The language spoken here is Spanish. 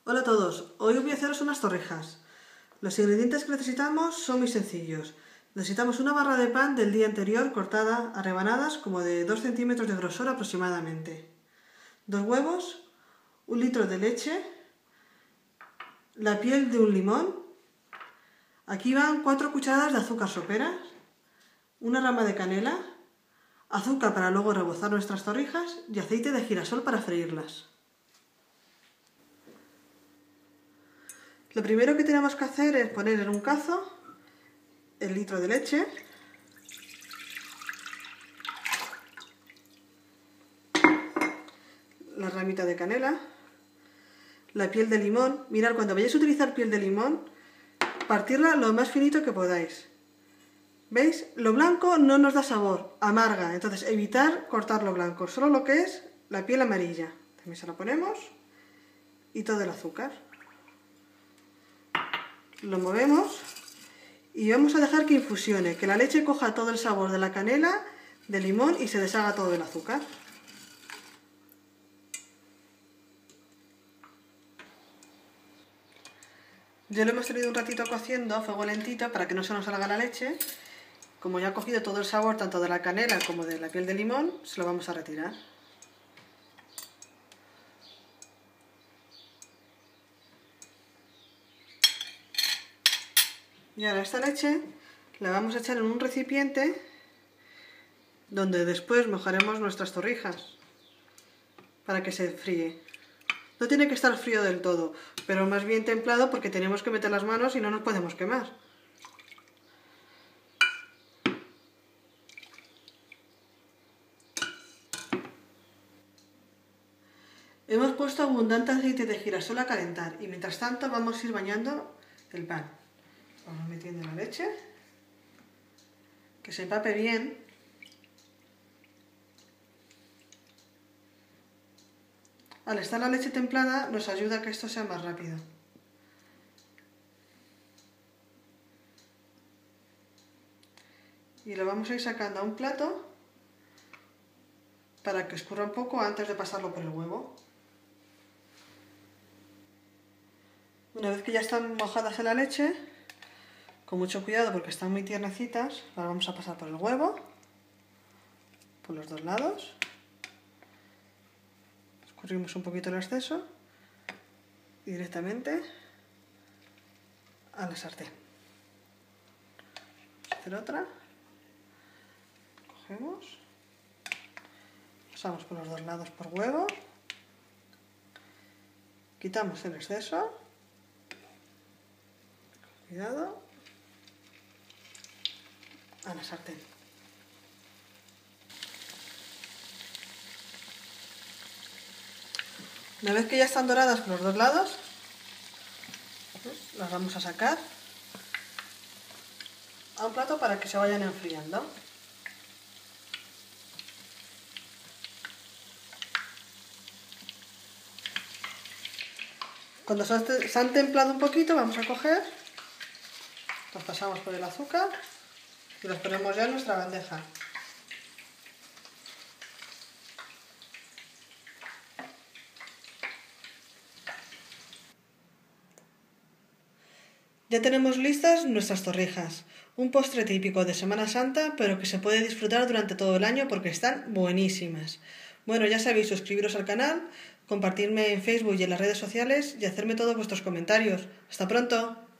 Hola a todos, hoy voy a haceros unas torrijas. Los ingredientes que necesitamos son muy sencillos. Necesitamos una barra de pan del día anterior cortada a rebanadas como de 2 centímetros de grosor aproximadamente. 2 huevos, 1 litro de leche, la piel de un limón. Aquí van 4 cucharadas de azúcar sopera, una rama de canela, azúcar para luego rebozar nuestras torrijas y aceite de girasol para freírlas. Lo primero que tenemos que hacer es poner en un cazo el litro de leche, la ramita de canela, la piel de limón. Mirad, cuando vayáis a utilizar piel de limón, partirla lo más finito que podáis. ¿Veis? Lo blanco no nos da sabor, amarga, entonces evitar cortar lo blanco, solo lo que es la piel amarilla. También se la ponemos y todo el azúcar. Lo movemos y vamos a dejar que infusione, que la leche coja todo el sabor de la canela, del limón y se deshaga todo el azúcar. Ya lo hemos tenido un ratito cociendo a fuego lentito para que no se nos salga la leche. Como ya ha cogido todo el sabor tanto de la canela como de la piel de limón, se lo vamos a retirar. Y ahora esta leche la vamos a echar en un recipiente donde después mojaremos nuestras torrijas para que se fríe. No tiene que estar frío del todo, pero más bien templado porque tenemos que meter las manos y no nos podemos quemar. Hemos puesto abundante aceite de girasol a calentar y mientras tanto vamos a ir bañando el pan. Vamos metiendo la leche, que se empape bien. Al estar la leche templada nos ayuda a que esto sea más rápido. Y lo vamos a ir sacando a un plato para que escurra un poco antes de pasarlo por el huevo. Una vez que ya están mojadas en la leche, con mucho cuidado porque están muy tiernecitas, las vamos a pasar por el huevo, por los dos lados. Escurrimos un poquito el exceso y directamente a la sartén. Vamos a hacer otra. Cogemos, pasamos por los dos lados por huevo, quitamos el exceso, cuidado, a la sartén. Una vez que ya están doradas por los dos lados, pues las vamos a sacar a un plato para que se vayan enfriando. Cuando se han templado un poquito, vamos a coger, los pasamos por el azúcar y los ponemos ya en nuestra bandeja. Ya tenemos listas nuestras torrijas, un postre típico de Semana Santa, pero que se puede disfrutar durante todo el año porque están buenísimas. Bueno, ya sabéis, suscribiros al canal, compartirme en Facebook y en las redes sociales y hacerme todos vuestros comentarios. ¡Hasta pronto!